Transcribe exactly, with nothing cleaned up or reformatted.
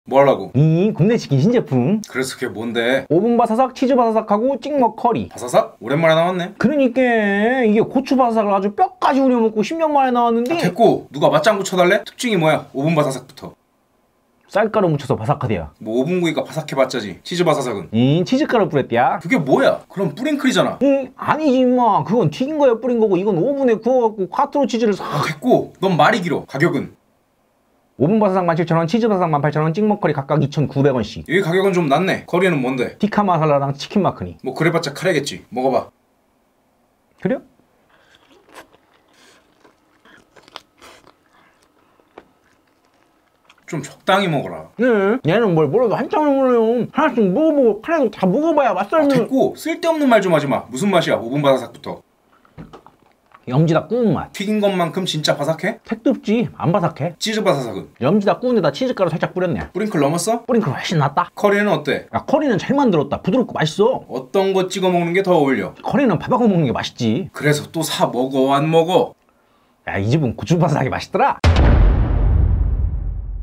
뭐 하려고? 이 국내 치킨 신제품. 그래서 그게 뭔데? 오븐 바사삭, 치즈 바사삭하고 찍먹 커리. 바사삭? 오랜만에 나왔네. 그러니까 이게 고추 바사삭을 아주 뼈까지 우려먹고 십 년 만에 나왔는데. 아, 됐고 누가 맞장구 쳐달래? 특징이 뭐야? 오븐 바사삭부터. 쌀가루 묻혀서 바삭하대요. 뭐 오븐구이가 바삭해봤자지. 치즈 바사삭은. 이 치즈가루 뿌렸대야. 그게 뭐야? 그럼 뿌링클이잖아. 응? 아니지 임마. 그건 튀긴 거에 뿌린 거고 이건 오븐에 구워갖고 콰트로 치즈를 싹. 아, 됐고 넌 말이 길어. 가격은? 오븐 바사삭 만 칠천 원, 치즈 바사삭 만 팔천 원, 찍먹 커리 각각 이천구백 원씩. 여기 가격은 좀 낮네. 커리는 뭔데? 티카 마살라랑 치킨 마크니. 뭐 그래봤자 카레겠지. 먹어봐. 그래? 좀 적당히 먹어라. 네. 얘는 뭘 몰라도 한참을 몰라요. 하나씩 먹어보고 카레도 다 먹어봐야 아, 맛살면. 됐고 쓸데없는 말 좀 하지마. 무슨 맛이야 오븐 바사삭부터. 염지다 구운 맛. 튀긴 것만큼 진짜 바삭해? 택도 없지. 안 바삭해. 치즈 바사삭은? 염지다 구운 데다 치즈가루 살짝 뿌렸네. 뿌링클 넘었어? 뿌링클 훨씬 낫다. 커리는 어때? 야, 커리는 잘 만들었다. 부드럽고 맛있어. 어떤 거 찍어 먹는 게 더 어울려? 커리는 밥하고 먹는 게 맛있지. 그래서 또 사 먹어 안 먹어? 야, 이 집은 고추 바삭하게 맛있더라.